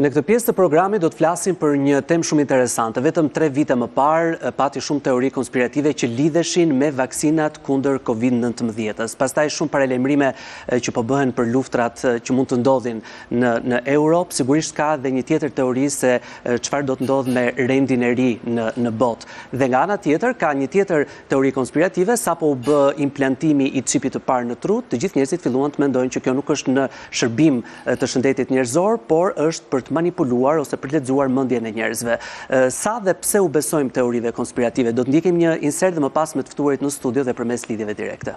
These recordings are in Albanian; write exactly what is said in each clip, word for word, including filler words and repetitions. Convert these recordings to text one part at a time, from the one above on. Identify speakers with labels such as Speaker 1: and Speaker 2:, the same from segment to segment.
Speaker 1: Në këtë pjesë të programit do të flasim për një temë shumë interesante. Vetëm tre vite më parë pati shumë teori konspirative që lidheshin me vaksinat kundër kovid nëntëmbëdhjetë. Pastaj shumë paralajmërime që po bëhen për luftrat që mund të ndodhin në në Europë. Sigurisht ka edhe një tjetër teori se çfarë do të ndodhë me rendin e ri në në botë. Dhe nga ana tjetër ka një tjetër teori konspirative sapo u bë implantimi i çipit të parë në tru, të gjithë njerëzit filluan të mendojnë që kjo nuk është në shërbim të shëndetit njerëzor, por është për të manipuluar ose për të lexuar mendjen e njerëzve. Sa dhe pse u besojmë teorive konspirative? Do të ndjekim një insert dhe më pas me të ftuarit në studio dhe përmes lidhjeve direkte.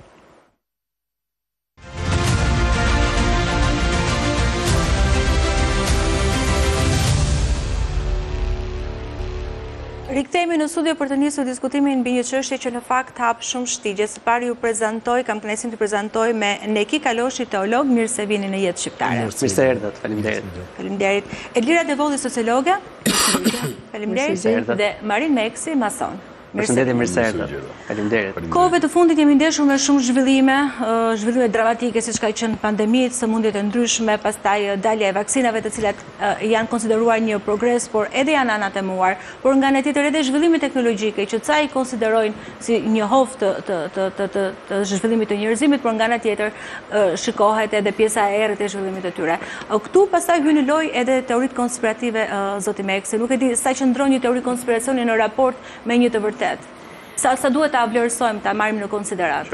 Speaker 2: Rikthehemi në studio për të nisur diskutimin mbi një çështje që në fakt hap shumë shtigje. Së pari ju prezantoj, kam kënaqësinë të prezantoj me Neki Kaloshi, teolog, mirë se vini në Jetë Shqiptare.
Speaker 1: Mirë se erdhët, faleminderit.
Speaker 2: Faleminderit. Elvira Devolli, sociologe. Faleminderit. Dhe Marin Meksi, mason.
Speaker 1: Përshëndetje, mirë se erdhët. Faleminderit.
Speaker 2: Kohëve të fundit jemi ndeshur me shumë zhvillime, zhvillime dramatike siç ka qenë pandemitë, sëmundjet e ndryshme, pastaj dalja e vaksinave, të cilat janë konsideruar një progres, por edhe janë anat e muar, por nga ana tjetër edhe zhvillimet teknologjike që ca i konsiderojnë si një hovë të të të të të, të zhvillimit të njerëzimit, por nga ana tjetër shikohet edhe pjesa e errët e zhvillimit të tyre. Këtu pastaj hyn në lojë edhe teoritë konspirative, zoti Meksi. Nuk e di sa qëndron një teori konspiracioni në raport me një të vërtetë. Sa, sa duhet ta vlerësojmë, ta marrim në konsiderat?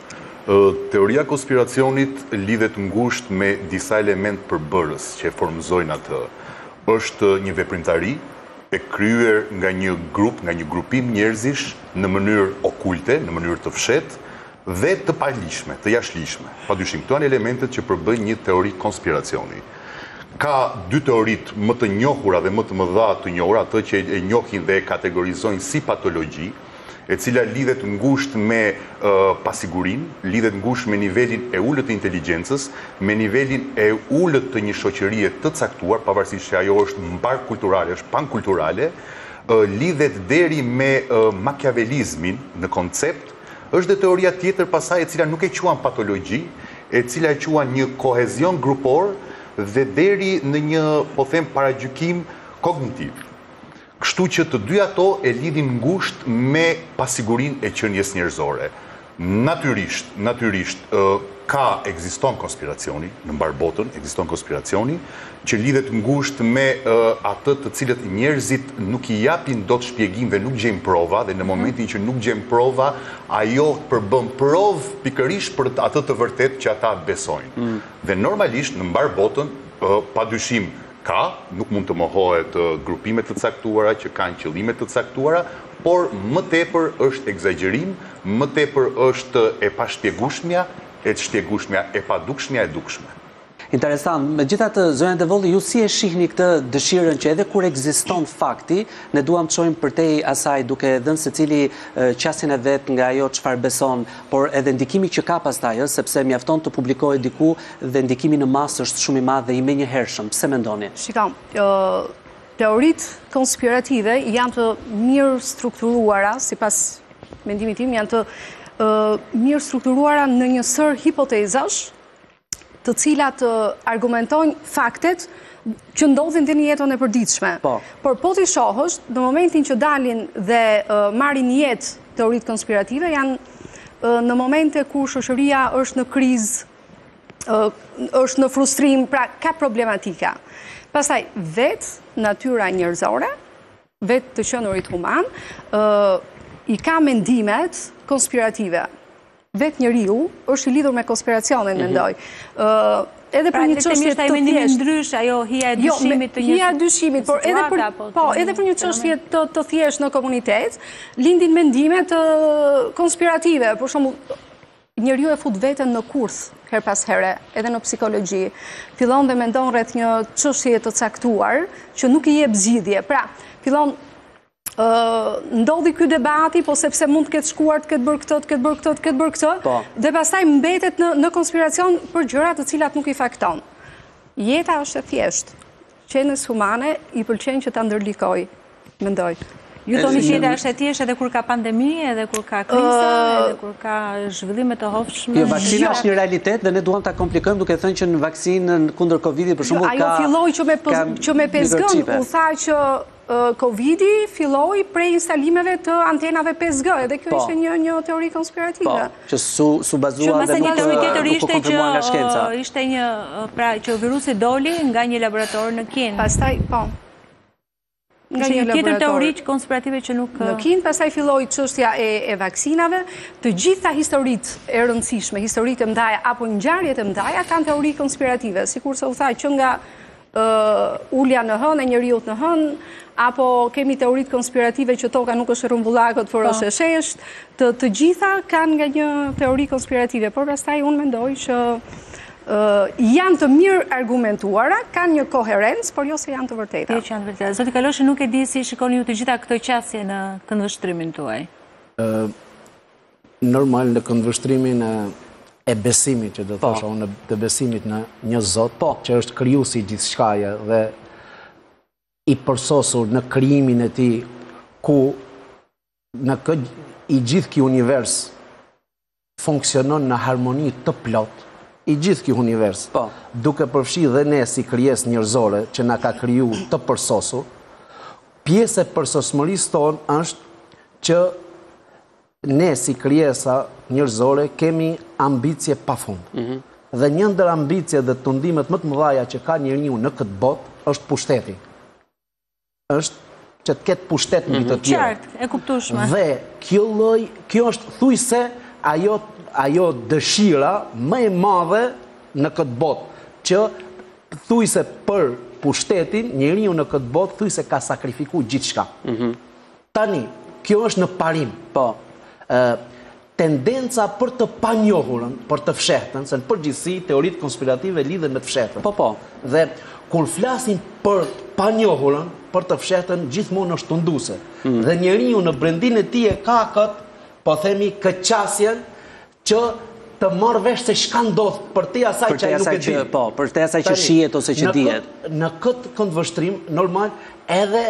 Speaker 3: Teoria konspiracionit lidhet ngushtë me disa element përbërës që e formëzojnë atë. Është një veprimtari e kryer nga një grup, nga një grupim njerëzish në mënyrë okulte, në mënyrë të fshehtë dhe të palishme, të jashtëligjshme. Padyshim, këto janë elementet që përbëjnë një teori konspiracioni. Ka dy teorit më të njohura dhe më të mëdha të njohura, atë që e njohin dhe e kategorizojnë si patologji, e cila lidhet ngushtë me uh, pasigurin, lidhet ngushtë me nivelin e ullët të inteligjencës, me nivelin e ullët të një shoqërie të caktuar, pavarësisht që ajo është mbar kulturale, është pankulturale, uh, lidhet deri me uh, makiavelizmin në koncept, është dhe teoria tjetër pasaj e cila nuk e quan patologji, e cila e quan një kohezion grupor dhe deri në një, po them, paragjykim kognitiv. Kështu që të dy ato e lidhin ngushtë me pasigurin e qenies njerëzore. Natyrisht, natyrisht, ka ekziston konspiracioni, në mbar botën ekziston konspiracioni, që lidhet ngushtë me atë të cilët njerëzit nuk i japin dot shpjegim dhe nuk gjejnë prova, dhe në momentin që nuk gjejnë prova, ajo përbën provë pikërisht për atë të vërtet që ata besojnë. Mm. Dhe normalisht në mbar botën, padyshim, ka, nuk mund të mohohet grupimet të caktuara që kanë qëllime të caktuara, por më tepër është egzagerim, më tepër është e pashpjegueshmja, e shpjegueshmja, e padukshmja, e dukshme.
Speaker 1: Interesant. Megjithatë, zonja Devolli, ju si e shihni këtë dëshirën që edhe kur ekziston fakti, ne duam të shohim përtej asaj duke dhënë secili qasjen e vet nga ajo çfarë beson, por edhe ndikimi që ka pastaj, sepse mjafton të publikohet diku dhe ndikimi në masë është shumë i madh dhe i menjëhershëm. Pse mendoni?
Speaker 4: Shikam, teoritë konspirative janë të mirë strukturuara, sipas mendimit tim, janë të mirë strukturuara në një sër hipotezash, të cilat argumentojnë faktet që ndodhin të një jetën e përditshme.
Speaker 1: Po.
Speaker 4: Por po t'i shohësh, në momentin që dalin dhe uh, marrin jetë teoritë konspirative, janë uh, në momente kur shoqëria është në krizë, uh, është në frustrim, pra ka problematika. Pastaj, vetë natyra njerëzore, vetë të qenurit human, uh, i ka mendimet konspirative. Vetë njeriu është i lidhur me konspiracionin, mm-hmm. mendoj. Uh, edhe
Speaker 2: pra,
Speaker 4: për një çështje të thjeshtë,
Speaker 2: ndrysh, ajo hija e dyshimit të një
Speaker 4: hija e dyshimit, por edhe për po, edhe për një çështje të të thjeshtë në komunitet, lindin mendime të konspirative. Për shembull, njeriu e fut veten në kurth her pas here, edhe në psikologji. Fillon dhe mendon rreth një çështje të caktuar që nuk i jep zgjidhje. Pra, fillon Uh, ndodhi ky debati, po sepse mund të ketë shkuar, të ketë bërë këtë, të ketë bërë këtë, të ketë bërë këtë,
Speaker 1: po.
Speaker 4: Dhe pastaj mbetet në, në konspiracion për gjëra të cilat nuk i fakton. Jeta është e thjeshtë. Qenies humane i pëlqen që ta ndërlikoj, mendoj.
Speaker 2: Ju thoni që jeta është e thjeshtë edhe kur ka pandemi, edhe kur ka krizë, edhe kur ka zhvillime të hovshme.
Speaker 1: Jo, vaksina është një realitet dhe ne duam ta komplikojmë duke thënë që në vaksinën kundër Covidit për shembull ka
Speaker 4: ajo filloi që me që me pesë G, u tha që Covidi filloi prej instalimeve të antenave pesë G, edhe kjo ishte një një teori konspirative.
Speaker 1: Po, që su su bazuar dhe nuk nuk konfirmuar nga shkenca.
Speaker 2: Ishte një pra që virusi doli nga një laborator në Kinë.
Speaker 4: Pastaj, po.
Speaker 2: Nga një tjetër teori konspirative që nuk...
Speaker 4: Në Kinë, pasaj filloi çështja e, e vaksinave, të gjitha historitë e rëndësishme, historitë e mdaja, apo ngjarjet e mdaja, kanë teori konspirative, sikur se u tha që nga uh, ulja në hënë, e njeriut në hënë, apo kemi teoritë konspirative që toka nuk është rrumbullakët, por është e shesht, të, të gjitha kanë nga një teori konspirative, por pastaj unë mendoj që Uh, janë të mirë argumentuara, kanë një koherencë, por jo se janë të vërteta.
Speaker 2: Jo që janë të vërteta. Zoti Kaloshi, nuk e di si shikoni ju të gjitha këto qasje në këndvështrimin tuaj.
Speaker 5: Uh, normal në këndvështrimin e besimit, që do të thosha unë, të besimit në një Zot, po, që është krijuesi i gjithçkaje dhe i përsosur në krijimin e tij, ku në kë, i gjithë ky univers funksionon në harmoni të plotë. I gjithë kjo univers, po, duke përfshi dhe ne si krijesë njerëzore që na ka kriju të përsosur, pjesë e përsosmërisë tonë është që ne si krijesa njerëzore kemi ambicie pafund. Mm-hmm. Dhe një ndër ambicjet dhe tundimet më të mëdha që ka njeriu në këtë botë është pushteti. Është që të ketë pushtet mbi të tjerë.
Speaker 2: Qartë, e kuptueshme.
Speaker 5: Dhe kjo lloj, kjo është thujse ajo ajo dëshira më e madhe në këtë botë, që thujse për pushtetin, njeriu në këtë botë thujse ka sakrifikuar gjithçka. Mm-hmm. Tani, kjo është në parim. Po. Ë, tendenca për të panjohurën, për të fshehtën, se në përgjithësi teoritë konspirative lidhen me të fshehtën. Po, po. Dhe kur flasim për panjohurën, për të fshehtën, gjithmonë është tunduese. Mm-hmm. Dhe njeriu në brendin e tij e ka kët, po themi, këtë qasjen që të marrë vesh se shka ndodh për te asaj që ai nuk e di.
Speaker 1: Po, për te asaj që shihet ose që dihet.
Speaker 5: Në këtë këndvështrim, normal, edhe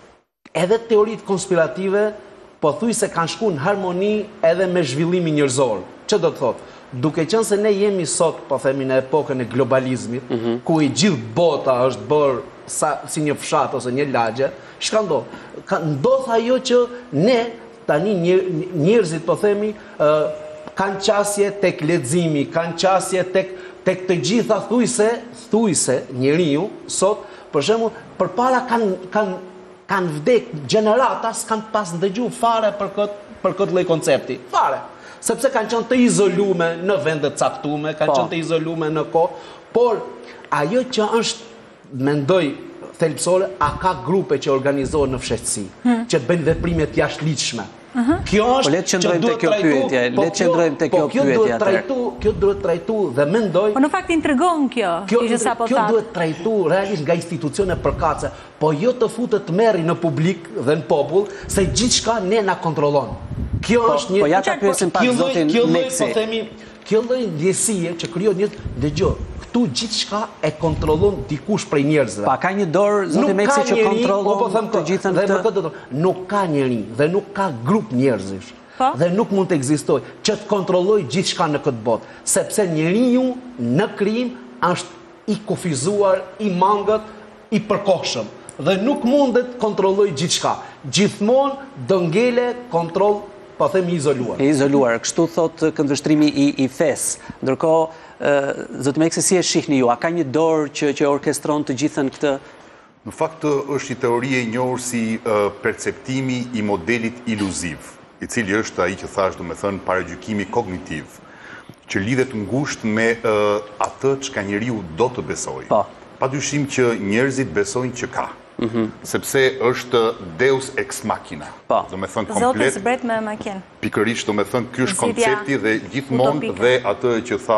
Speaker 5: edhe teoritë konspirative pothuajse kanë shkuar në harmoni edhe me zhvillimin njerëzor. Ç'do të thotë? Duke qenë se ne jemi sot, po themi, në epokën e globalizmit, mm-hmm, ku i gjithë bota është bërë sa, si një fshat ose një lagje, çka ndodh? Ka ndodh ajo që ne tani njerëzit, po themi, uh, kanë qasje tek leximi, kanë qasje tek tek të gjitha thujse, thujse njeriu sot, për shembull, përpara kanë kanë kanë vdek gjenerata, s'kan pas ndëgjuar fare për këtë për këtë lloj koncepti. Fare. Sepse kanë qenë të izoluar në vende të caktuara, kanë qenë të izoluar në kohë, por ajo që është, mendoj thelbësore, a ka grupe që organizohen në fshehtësi, hmm, që bëjnë veprime të jashtëligjshme. Uh-huh. Kjo është
Speaker 1: po, që duhet trajtu, le të qëndrojmë te kjo pyetje atë.
Speaker 5: Kjo duhet trajtu dhe mendoj.
Speaker 2: Po në fakt intrigon kjo,
Speaker 5: kjo,
Speaker 2: që sapo
Speaker 5: kjo duhet trajtu realisht nga institucione përkatëse, po jo të futet të merri në publik dhe në popull se gjithçka ne na kontrollon. Kjo
Speaker 1: po,
Speaker 5: është një
Speaker 1: po ja ta pyesim pak zotin Meksi.
Speaker 5: Po themi, kjo lloj ndjesie që krijon një dëgjoj, këtu gjithçka e kontrollon dikush prej njerëzve.
Speaker 1: Pa ka një dorë zoti Meksi që kontrollon të gjithën
Speaker 5: këtë. Nuk ka njeri dhe nuk ka grup njerëzish. Pa? Dhe nuk mund të ekzistojë që të kontrollojë gjithçka në këtë botë, sepse njeriu në krijim është i kufizuar, i mangët, i përkohshëm dhe nuk mundet kontrollojë gjithçka. Gjithmonë do ngele kontroll, po themi, izoluar.
Speaker 1: E izoluar, kështu thot këndvështrimi i, i fes. Ndërkohë, zoti Meksi, si e shihni ju? A ka një dorë që, që orkestron të gjithën këtë?
Speaker 3: Në fakt është i teorie e njohur si uh, perceptimi i modelit iluziv, i cili është ai që thash, do me thënë, paragjykimi kognitiv, që lidhet ngushtë me uh, atë çka njeriu do të besojë. Pa. Padyshim që njerëzit besojnë që ka. Mm-hmm. Sepse është deus ex machina. Pa. Do me thënë komplet.
Speaker 2: Zoti zbret me makinë.
Speaker 3: Pikërisht, do me thënë, ky është koncepti dhe gjithmonë dhe atë që tha,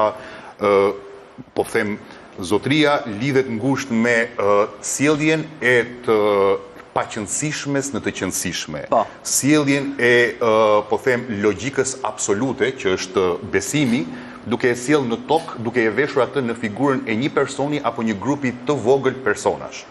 Speaker 3: uh, po them, zotria lidhet ngushtë me uh, sjelljen e të paqëndësishmes në të qëndësishme. Pa. Sjelljen e, uh, po them, logjikës absolute, që është besimi, duke e sjell në tokë, duke e veshur atë në figurën e një personi apo një grupi të vogël personash.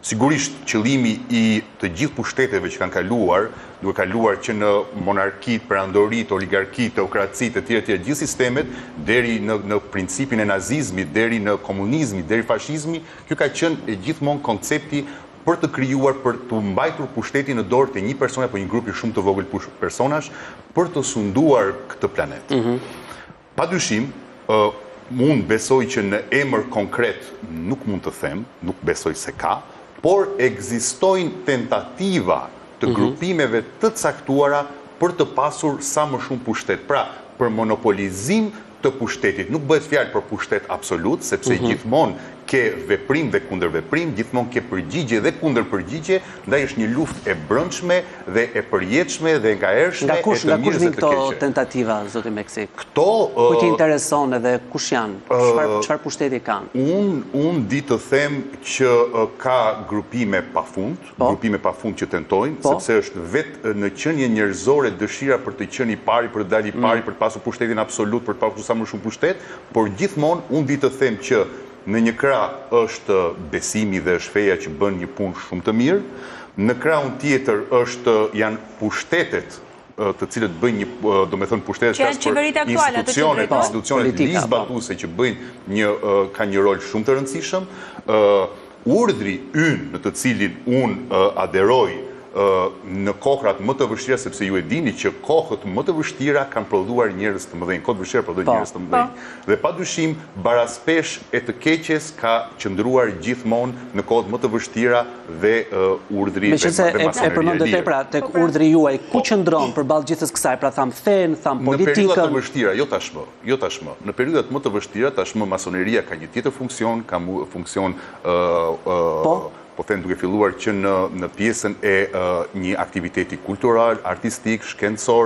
Speaker 3: Sigurisht, qëllimi i të gjithë pushteteve që kanë kaluar, duke kaluar që në monarkit, perandorit, oligarkit, teokracit, e tjera tjera, gjithë sistemet, deri në, në principin e nazizmit, deri në komunizmit, deri fashizmi, kjo ka qenë e gjithmonë koncepti për të krijuar, për të mbajtur pushtetin në dorë të një personi apo një grupi shumë të vogël personash, për të sunduar këtë planet. Mm-hmm. Padyshim, uh, unë besoj që në emër konkret nuk mund të them, nuk besoj se ka, por ekzistojnë tentativa të grupimeve të caktuara për të pasur sa më shumë pushtet. Pra, për monopolizim të pushtetit. Nuk bëhet fjalë për pushtet absolut, sepse gjithmonë ke veprim dhe kundër veprim, gjithmonë ke përgjigje dhe kundër përgjigje, ndaj është një luftë e brendshme dhe e përjetshme dhe nga ershme
Speaker 1: nga kush,
Speaker 3: e të mirës dhe të keqe.
Speaker 1: Nga kush këto tentativa, zoti Meksi?
Speaker 3: Këto...
Speaker 1: Kujt i intereson edhe kush janë? Çfarë çfarë pushteti kanë?
Speaker 3: Unë un di të them që uh, ka grupime pafund, po? grupime pafund që tentojnë, po? sepse është vetë në qenie njerëzore dëshira për të qenë i pari, për të dalë i pari, mm. për të pasur pushtetin absolut, për të pasur sa më shumë pushtet, por gjithmonë unë di të them që në një krah është besimi dhe është feja që bën një punë shumë të mirë, në krahun tjetër është janë pushtetet të cilët bëjnë një, do me thënë pushtetet
Speaker 2: që për
Speaker 3: institucionet, institucionet lisbatuese që bëjnë një, ka një rol shumë të rëndësishëm. Urdhri ynë në të cilin unë aderoj në kohrat më të vështira, sepse ju e dini që kohët më të vështira kanë prodhuar njerëz të mëdhenj, kohët vështira prodhojnë njerëz të mëdhenj. Dhe padyshim baraspesh e të keqes ka qëndruar gjithmonë në kohët më të vështira dhe urdhri dhe masoneria.
Speaker 1: Meqense e përmendët pra tek urdhri juaj, ku qëndron përballë gjithës kësaj, pra tham fen, tham politikën.
Speaker 3: Në periudhat të vështira, jo tashmë, jo tashmë. Në periudhat më të vështira tashmë masoneria ka një tjetër funksion, ka funksion po them duke filluar që në, në pjesën e uh, një aktiviteti kultural, artistik, shkencor,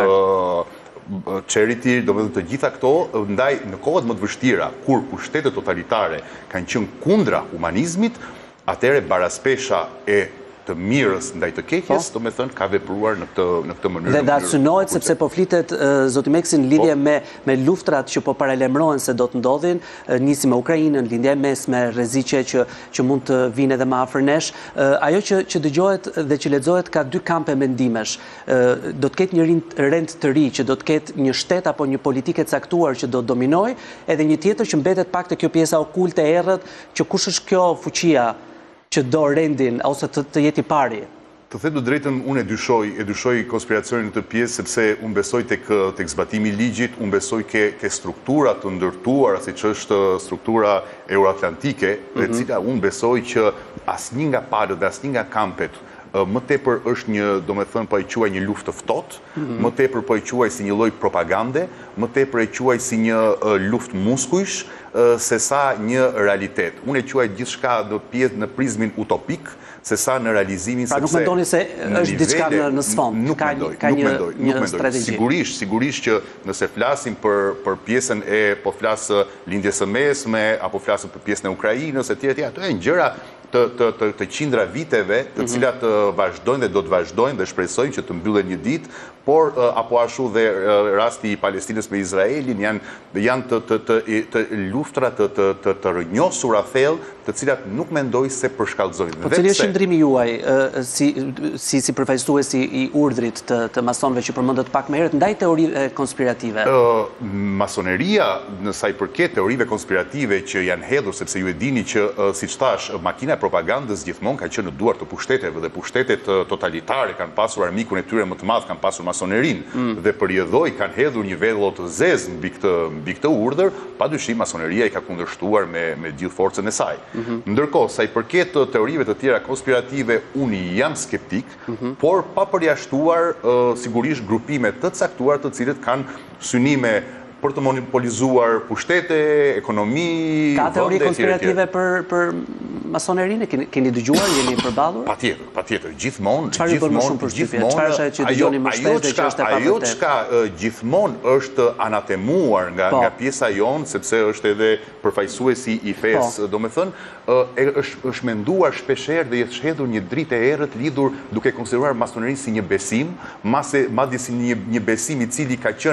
Speaker 3: uh, charity, do të të gjitha këto, ndaj në kohët më të vështira, kur pushtetet totalitare kanë qenë kundra humanizmit, atëre baraspesha e të mirës ndaj të keqes, do me thënë, ka vepruar në këtë, në këtë mënyrë.
Speaker 1: Dhe da synohet, sepse po flitet, zoti Meksi, në lidhje me, me luftrat që po paralemrohen se do të ndodhin, nisi me Ukrainën, lindja e mesme, rreziqe që, që mund të vinë edhe më afër nesh. Ajo që, që dëgjohet dhe që lexohet ka dy kampe mendimesh. Do të ketë një rend të ri, që do të ketë një shtet apo një politike caktuar që do të dominojë, edhe një tjetër që mbetet pak të kjo pjesa okulte e errët, që kush është kjo fuqia që do rendin, ose të, të jeti pari?
Speaker 3: Të them të drejtën, unë e dyshoj, e dyshoj konspiracionin në të pjesë, sepse unë besoj tek, tek zbatimi i ligjit, unë besoj ke, ke struktura të ndërtuara, siç është struktura euroatlantike, dhe mm -hmm. cila unë besoj që asnjë nga palët dhe asnjë nga kampet më tepër është një, do me thënë, po e quaj një luftë të ftohtë, mm -hmm. më tepër po e quaj si një lloj propagande, më tepër e quaj si një uh, luftë muskujsh, uh, se sa një realitet. Unë e quaj gjithçka në pjesë në prizmin utopik, se sa në realizimin,
Speaker 1: pra, sepse... Pra nuk mendoni se është diçka në, në sfond,
Speaker 3: nuk
Speaker 1: ka,
Speaker 3: mendoj,
Speaker 1: ka
Speaker 3: nuk
Speaker 1: një,
Speaker 3: mendoj,
Speaker 1: një
Speaker 3: nuk
Speaker 1: strategji.
Speaker 3: Sigurisht, sigurisht që nëse flasim për, për pjesën e, po flasë lindjes së mesme, apo flasëm për pjesën e Ukrainës, e tjera tjera, ato janë gjëra të, të, të, të qindra viteve, të cilat uh, vazhdojnë dhe do të vazhdojnë dhe shpresojmë që të mbyllen një ditë, por uh, apo ashtu dhe uh, rasti i Palestinës me Izraelin janë, janë të, të, të, të luftra të, të, të, të rënjosura thellë, të cilat nuk mendoj se përshkallëzojnë.
Speaker 1: Po cili është qëndrimi juaj uh, si, si, si përfaqësuesi i urdhrit të, të masonëve që përmendët pak më herët ndaj teorive konspirative?
Speaker 3: Uh, masoneria, në sa i përket teorive konspirative që janë hedhur, sepse ju e dini që, uh, siç thash, makina e propagandës gjithmonë ka qenë në duart të pushteteve dhe pushtetet uh, totalitare kanë pasur armikun e tyre më të madh, kanë pasur masonerin mm. dhe përjedhoj kanë hedhur një vedhë të zezë mbi këtë, mbi këtë urdhër, padyshim masoneria i ka kundërshtuar me, me gjithë forcën e saj. Mm -hmm. Ndërkohë, sa i përket teorive të tjera konspirative, unë jam skeptik, mm -hmm. por pa përjashtuar uh, sigurisht grupime të caktuar të cilët kanë synime për të monopolizuar pushtete, ekonomi,
Speaker 1: ka teori konspirative për, për masonerinë? Keni, keni dëgjuar, jeni përballur?
Speaker 3: Patjetër, patjetër, gjithmonë,
Speaker 1: çfarë i bën më shumë përshtypje? Çfarë është që dëgjoni më shpesh dhe që është e pavërtetë?
Speaker 3: Ajo çka gjithmonë është anatemuar nga
Speaker 1: po.
Speaker 3: nga pjesa jonë, sepse është edhe përfaqësuesi i fesë, po. domethënë, është është menduar shpeshherë dhe është hedhur një dritë e errët lidhur duke konsideruar masonerinë si një besim, madje si një, një besim i cili ka qenë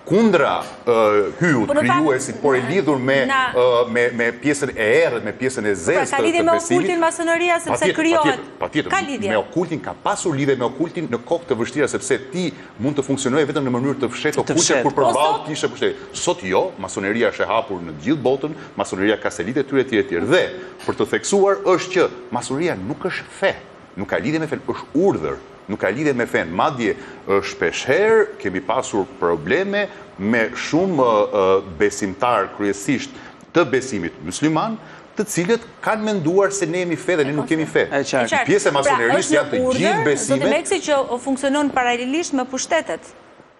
Speaker 3: kundra hyut, krijuesit, por e lidhur me pjesën e errët, me pjesën e zezë të besimit.
Speaker 2: Ka lidhje me okultin masonoria sepse krijohet.
Speaker 3: Patjetër, me okultin ka pasur lidhje me okultin në kohë të vështira sepse ti mund të funksionoje vetëm në mënyrë të fshehtë okultin kur përballë kishe pushtet. Sot jo, masoneria është e hapur në të gjithë botën, masoneria ka selitë e tyre të tjerë. Dhe për të theksuar është që masoneria nuk është fe, nuk ka lidhje me fen, është urdhër. Nuk ka lidhje me fen, madje shpeshherë kemi pasur probleme me shumë besimtar kryesisht të besimit musliman, të cilët kanë menduar se ne jemi fe dhe ne nuk kemi fe. Pjesë e masonerisë janë të gjithë besimet.
Speaker 2: Zotë Meksi që funksionon paralelisht me pushtetet.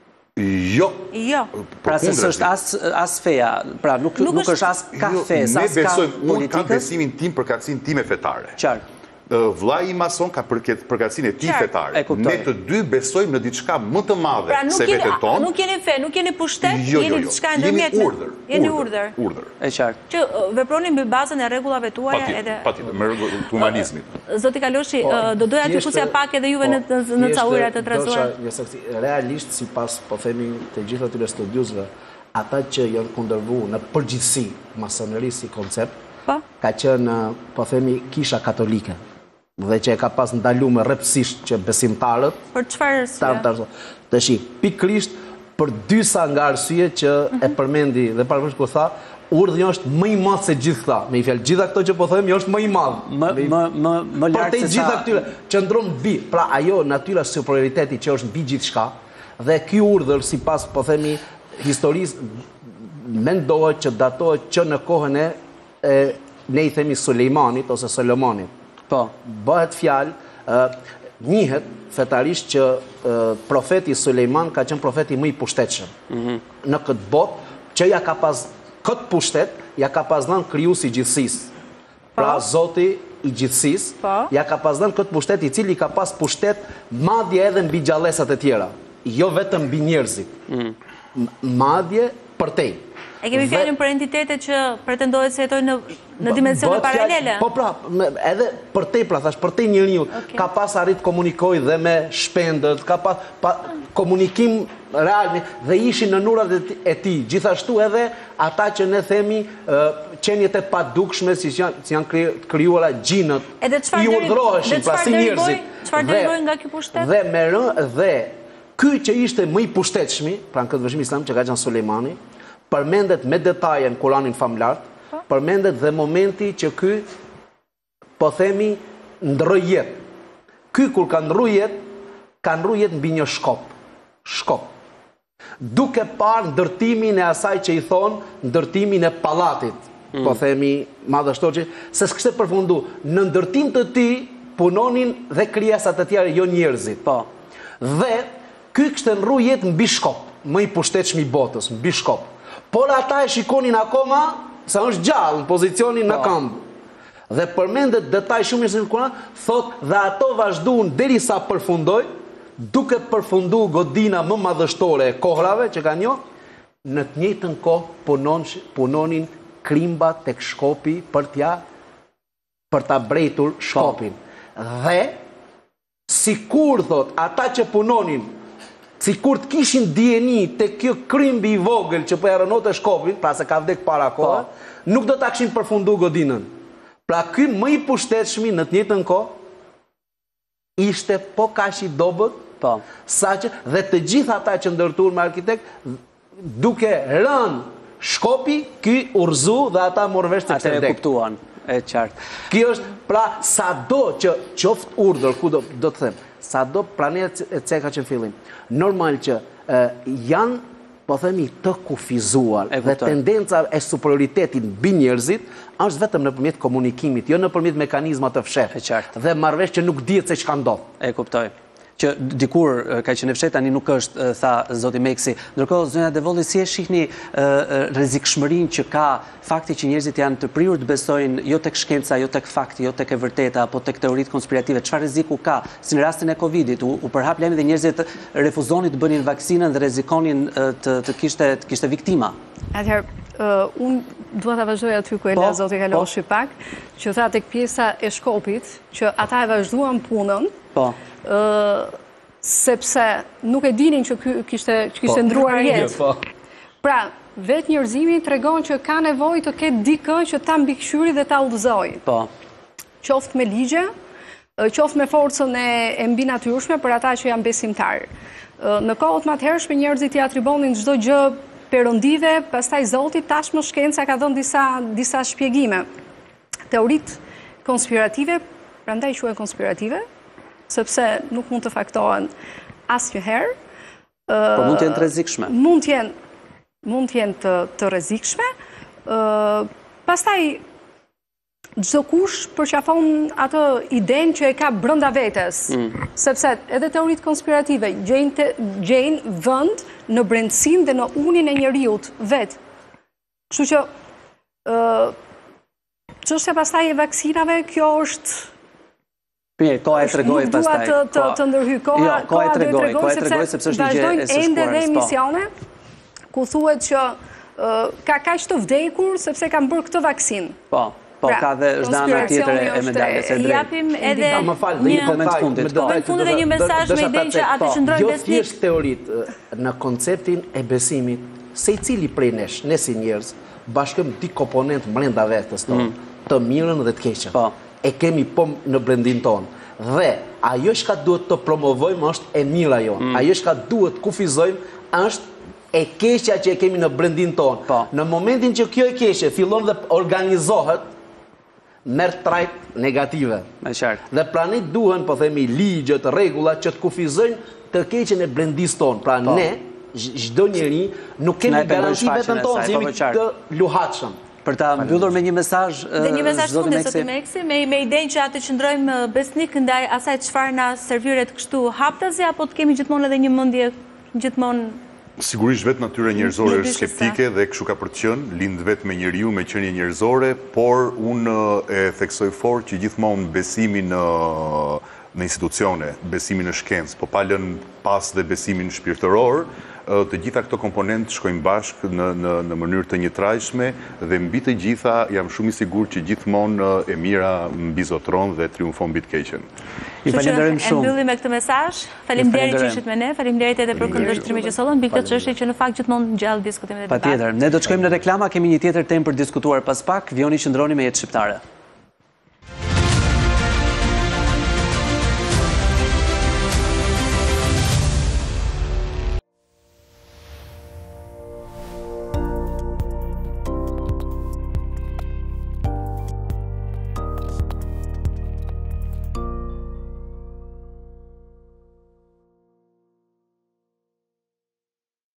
Speaker 3: Jo.
Speaker 2: Jo.
Speaker 1: Pra se s'është as feja, pra nuk është as ka fe, as ka politikës.
Speaker 3: Ne besojmë, unë kam besimin tim për katësinë time fetare.
Speaker 1: Qartë.
Speaker 3: Vllai i mason ka përkatësinë e tij fetare. Ne të dy besojmë në diçka më të madhe se veten tonë.
Speaker 2: Nuk jeni fe, nuk jeni pushtet, jeni diçka ndërmjet.
Speaker 3: Jeni urdhër.
Speaker 2: Jeni urdhër.
Speaker 3: Urdhër.
Speaker 1: E qartë.
Speaker 2: Që veproni mbi bazën e rregullave tuaja edhe
Speaker 3: patjetër, me rregull të humanizmit.
Speaker 2: Zoti Kaloshi, do doja të pusja pak edhe juve në ca ujëra të trazuar.
Speaker 5: Realisht sipas po themi të gjithë atyre studiosëve, ata që janë kundërvu në përgjithësi masonerisë si koncept, ka qenë po themi kisha katolike. Dhe që e ka pas ndaluar rreptësisht që besimtarët
Speaker 2: për çfarë arsye?
Speaker 5: Tash pikërisht për disa nga arsye që e përmendi dhe pavarësisht ku tha, urdhri është më i madh se gjithë këta. Me i fjalë, gjitha këto që po themi është më i madh.
Speaker 1: Më më më më lart se sa.
Speaker 5: Për të gjitha këtyre qëndron mbi, pra ajo natyra superioriteti që është mbi gjithçka dhe ky urdhër sipas po themi historisë mendohet që datohet që në kohën e ne i themi Sulejmanit ose Solomonit.
Speaker 1: Po,
Speaker 5: bëhet fjalë, njihet fetarisht që profeti Sulejman ka qenë profeti më i pushtetshëm në këtë botë, që ja ka pas këtë pushtet, ja ka pas dhënë krijuesi i gjithësisë. Pra Zoti i gjithësisë, ja ka pas dhënë këtë pushtet i cili ka pas pushtet madje edhe mbi gjallësat e tjera, jo vetëm mbi njerëzit. Madje përtej.
Speaker 2: E kemi fjalën për entitetet që pretendohet se jetojnë në dimensione paralele.
Speaker 5: Po pra, edhe përtej, pra thash, përtej njeriu ka pas arrit komunikoj dhe me shpendët, ka pas komunikim real dhe ishin në nurat e tij. Gjithashtu edhe ata që ne themi qenjet e padukshme si janë krijuara gjinët. I urdhroheshin pra si njerëzit.
Speaker 2: Çfarë derivojnë nga ky pushtet?
Speaker 5: Dhe me rë dhe ky që ishte më i pushtetshëm, pra në këtë vështrim islam që ka qenë Sulejmani, përmendet me detaje në Kuranin famlar, përmendet dhe momenti që ky, po themi, ndroi jetë. Ky kur ka ndroi jetë, ka ndroi jetë mbi një shkop. Shkop. Duke parë ndërtimin e asaj që i thonë ndërtimin e pallatit, po themi, madhështor, se s'kishte përfundu. Në ndërtim të tij punonin dhe krijesat e tjera, jo njerëzit.
Speaker 1: Po.
Speaker 5: Dhe ky kishte ndroi jetë mbi shkop, më i pushtetshëm i botës, mbi shkop. Por ata e shikonin akoma se është gjallë në pozicionin në këmbë. Dhe përmendet detaj shumë në Kur'an, thot dhe ato vazhduan derisa përfundoi, duke përfundu godina më madhështore e kohrave që kanë njoh, në të njëjtën kohë punon, punonin krimba tek shkopi për t'ja për ta brejtur shkopin. Dhe sikur thot ata që punonin si kur të kishin dijeni të kjo krimbi i vogël që po e rënote shkopin, pra se ka vdek para kohë, nuk do të kishin përfundu godinën. Pra ky më i pushtetshmi në të njëjtën kohë ishte po kaq i dobët, sa që dhe të gjithë ata që ndërtuan me arkitekt, duke rënë shkopi, ky urzu dhe ata morën vesh se
Speaker 1: pse vdek. Kuptuan, e qartë.
Speaker 5: Kjo është pra sado që qoftë urdhër, ku do do të them, sado planet e ceka që në fillim. Normal që janë, po themi, të kufizuar dhe tendenca e superioritetit mbi njerëzit është vetëm nëpërmjet komunikimit, jo nëpërmjet mekanizmave të fshehtë. Dhe marrëvesh që nuk dihet se çka ndodh.
Speaker 1: E kuptoj. Që dikur ka qenë fshehtë tani nuk është, tha zoti Meksi. Ndërkohë zonja Devolli, si e shihni rrezikshmërinë që ka fakti që njerëzit janë të prirur të besojnë jo tek shkenca, jo tek fakti, jo tek e vërteta, apo tek teoritë konspirative. Çfarë rreziku ka? Si në rastin e Covidit, u, u përhap lajmi dhe njerëzit refuzonin të bënin vaksinën dhe rrezikonin të, të kishte të kishte viktima.
Speaker 4: Atëherë, uh, unë dua ta vazhdoj aty ku e la zoti Kaloshi pak, që tha tek pjesa e shkopit, që ata e vazhduan punën.
Speaker 1: Po.
Speaker 4: Uh, sepse nuk e dinin që ky kishte kishte ndruar jetë. Pra, vetë njerëzimi tregon që ka nevojë të ketë dikën që ta mbikëqyri dhe ta udhëzojë.
Speaker 1: Po.
Speaker 4: Qoftë me ligje, qoftë me forcën e, e mbi natyrshme për ata që janë besimtarë. Në kohët më të hershme njerëzit i atribonin çdo gjë perëndive, pastaj Zoti tashmë shkenca ka dhënë disa disa shpjegime. Teoritë konspirative, prandaj quhen konspirative, sepse nuk mund të faktohen asnjëherë.
Speaker 1: Po mund të jenë të rrezikshme.
Speaker 4: Mund të jenë mund të jenë të, të rrezikshme. Ë, pastaj çdo kush përqafon atë idenë që e ka brenda vetes, mm. sepse edhe teoritë konspirative gjejnë gjejnë vend në brendësinë dhe në unin e njeriut vet. Kështu që ë çështja pastaj e vaksinave, kjo është
Speaker 1: Mirë, koha e tregoj pastaj.
Speaker 4: Nuk dua të, të, të ndërhyj koha,
Speaker 1: jo, koha e tregoj, koha e tregoj sepse është një gjë e së
Speaker 4: ende dhe
Speaker 1: shkuarës,
Speaker 4: emisione ku thuhet që uh, ka kaq të vdekur sepse kanë bërë këtë vaksinë.
Speaker 1: Po. Po,
Speaker 4: pra,
Speaker 1: ka dhe është ana tjetër e medaljes së drejtë.
Speaker 2: Japim edhe
Speaker 5: më fal, një
Speaker 1: koment fundit.
Speaker 2: Koment fundit dhe një mesazh me idenë që atë qëndrojnë
Speaker 5: jo
Speaker 2: besnik.
Speaker 5: thjesht teoritë, në konceptin e besimit, secili prej nesh, ne si njerëz, bashkëm di komponent brenda vetes tonë, të mirën dhe të keqen.
Speaker 1: Po.
Speaker 5: E kemi po në brendin tonë. Dhe ajo që duhet të promovojmë është e mira jonë. Ajo që duhet të kufizojmë është e keqja që e kemi në brendin tonë.
Speaker 1: Po.
Speaker 5: Në momentin që kjo e keqe fillon dhe organizohet, merr trajt negative.
Speaker 1: Me qartë.
Speaker 5: Dhe pranit duhen, po themi, ligjet, rregulla që të kufizojnë të keqen e brendis tonë. Pra
Speaker 1: po.
Speaker 5: ne, çdo njeri, nuk kemi garanti vetën tonë,
Speaker 1: po,
Speaker 5: jemi të luhatshëm.
Speaker 1: Për ta mbyllur me një mesazh,
Speaker 2: dhe një mesazh
Speaker 1: zoti
Speaker 2: fundit zoti Meksi, me me idenë që atë qëndrojmë besnik ndaj asaj çfarë na serviret kështu haptazi, apo të kemi gjithmonë edhe një mendje gjithmonë.
Speaker 3: Sigurisht vetë natyra njerëzore është skeptike dhe kështu ka për të qenë, lind vetë me njeriu, me qenie njerëzore, por unë e theksoj fort që gjithmonë besimi në në institucione, besimi në shkencë, po pa lënë pas dhe besimin shpirtëror, të gjitha këto komponentë shkojnë bashkë në, në, në mënyrë të njëtrajshme dhe mbi të gjitha jam shumë i sigurt që gjithmonë e mira mbi zotron dhe triumfon mbi të keqen.
Speaker 1: I falenderojmë shumë.
Speaker 2: E mbyllim me këtë mesazh. Faleminderit që ishit me ne, faleminderit edhe për këndvështrimin që sollën mbi këtë çështje që në fakt gjithmonë ngjall diskutimin e debatit.
Speaker 1: Patjetër, ne do të shkojmë në reklama, kemi një tjetër temë për diskutuar pas pak, vjoni qëndroni me Jetë Shqiptare.